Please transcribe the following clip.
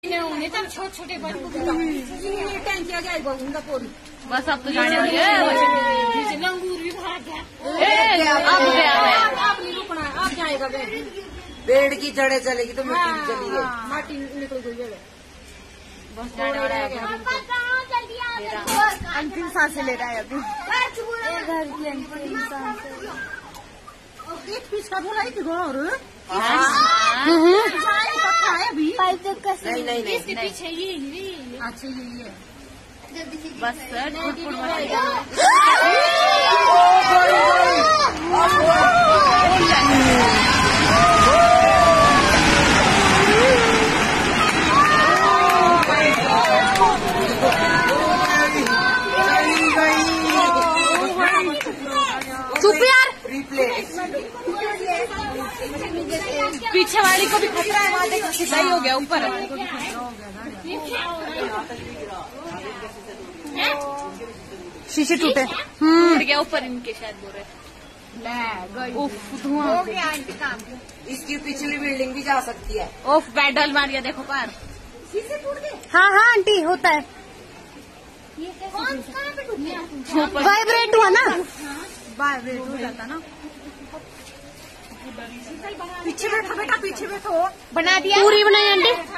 छोटे बस अब तो जाने वाली है। लंगूर भी भाग गया। अब गया है। आप नहीं रुकना है, आप जाएगा पेड़ की जड़ें चलेगी तो मिट्टी भी चली है। माटी निकल गई है। बस जाने वाला है। अंतिम सांसें ले रहा है अभी। एक पीस का बोला एक और नहीं इसके पीछे ये अच्छा ये बस चुप यार। रिप्ले पीछे वाली को भी खतरा है। वहाँ देखो सिलाई हो गया ऊपर। शीशे टूटे टूट गया ऊपर इनके शायद बोल रहे। उफ धुआं हो गया आंटी काम। इसकी पिछली बिल्डिंग भी जा सकती है। उफ पैडल मार गया देखो पार। शीशे टूट गए। हाँ हाँ आंटी होता है। वाइब्रेट हुआ ना। वाइब्रेट हो जाता ना। पीछे बैठो बेटा, पीछे बैठो। बना दिया पूरी बनाई आंटी।